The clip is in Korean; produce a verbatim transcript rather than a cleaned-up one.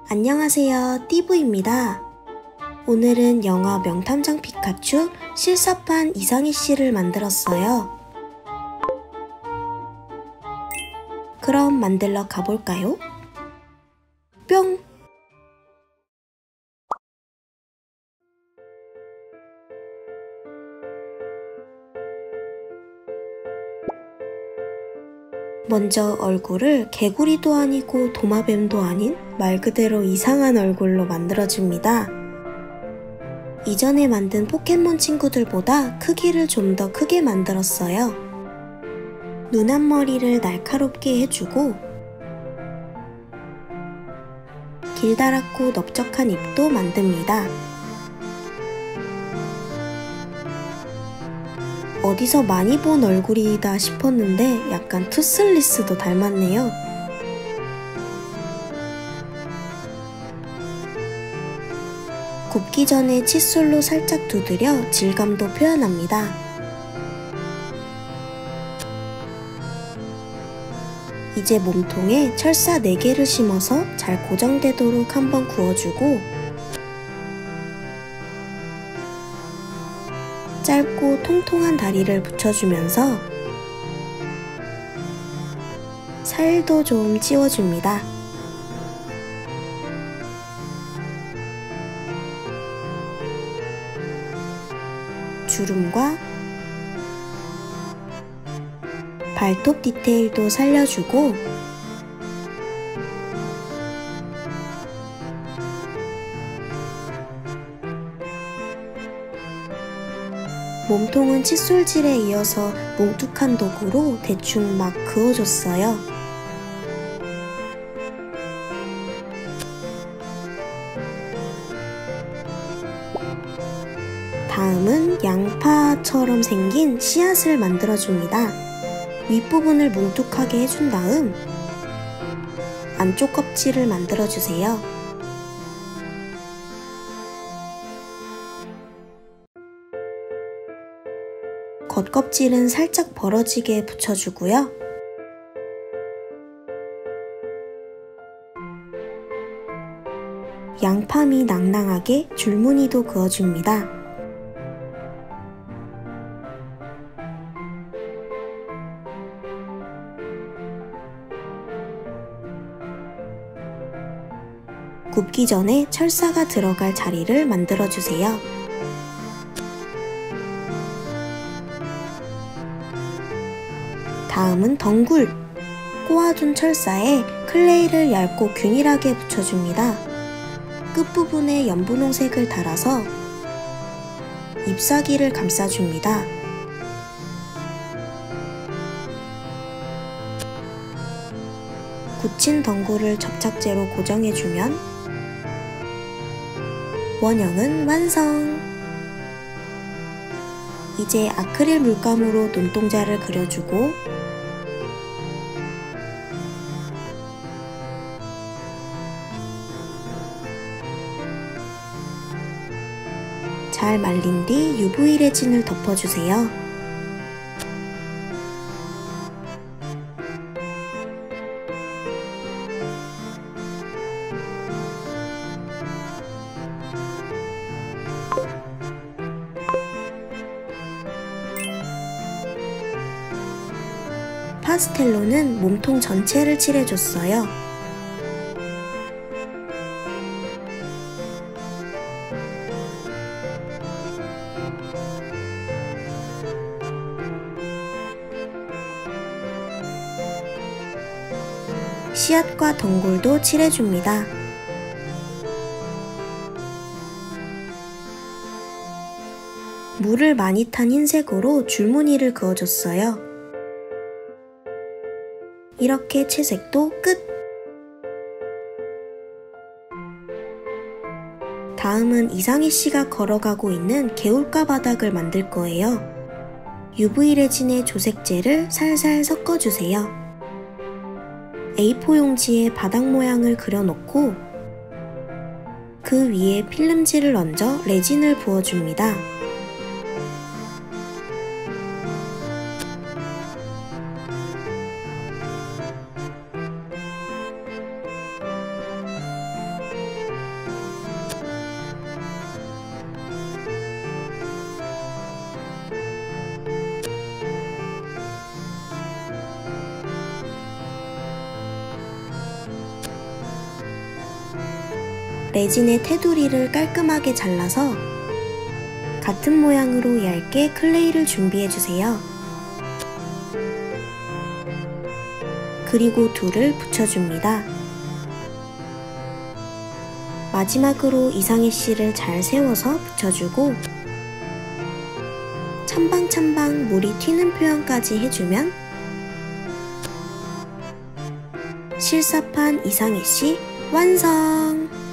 안녕하세요, 띠부입니다. 오늘은 영화 명탐정 피카츄 실사판 이상희 씨를 만들었어요. 그럼 만들러 가볼까요? 뿅! 먼저 얼굴을 개구리도 아니고 도마뱀도 아닌 말 그대로 이상한 얼굴로 만들어줍니다. 이전에 만든 포켓몬 친구들보다 크기를 좀 더 크게 만들었어요. 눈 앞머리를 날카롭게 해주고 길다랗고 넓적한 입도 만듭니다. 어디서 많이 본 얼굴이다 싶었는데 약간 투슬리스도 닮았네요. 굽기 전에 칫솔로 살짝 두드려 질감도 표현합니다. 이제 몸통에 철사 네 개를 심어서 잘 고정되도록 한번 구워주고 짧고 통통한 다리를 붙여주면서 살도 좀 찌워줍니다. 주름과 발톱 디테일도 살려주고 몸통은 칫솔질에 이어서 뭉툭한 도구로 대충 막 그어줬어요. 다음은 양파처럼 생긴 씨앗을 만들어줍니다. 윗부분을 뭉툭하게 해준 다음 안쪽 껍질을 만들어주세요. 겉껍질은 살짝 벌어지게 붙여주고요. 양파미 낭낭하게 줄무늬도 그어줍니다. 굽기 전에 철사가 들어갈 자리를 만들어주세요. 다음은 덩굴! 꼬아둔 철사에 클레이를 얇고 균일하게 붙여줍니다. 끝부분에 연분홍색을 달아서 잎사귀를 감싸줍니다. 굳힌 덩굴을 접착제로 고정해주면 원형은 완성! 이제 아크릴 물감으로 눈동자를 그려주고 잘 말린 뒤 유브이 레진을 덮어주세요. 파스텔로는 몸통 전체를 칠해줬어요. 씨앗과 덩굴도 칠해줍니다. 물을 많이 탄 흰색으로 줄무늬를 그어줬어요. 이렇게 채색도 끝! 다음은 이상희 씨가 걸어가고 있는 개울가 바닥을 만들 거예요. 유브이 레진에 조색제를 살살 섞어주세요. 에이포 용지에 바닥 모양을 그려놓고 그 위에 필름지를 얹어 레진을 부어줍니다. 레진의 테두리를 깔끔하게 잘라서 같은 모양으로 얇게 클레이를 준비해주세요. 그리고 둘을 붙여줍니다. 마지막으로 이상해 씨를 잘 세워서 붙여주고 찬방찬방 물이 튀는 표현까지 해주면 실사판 이상해 씨 완성!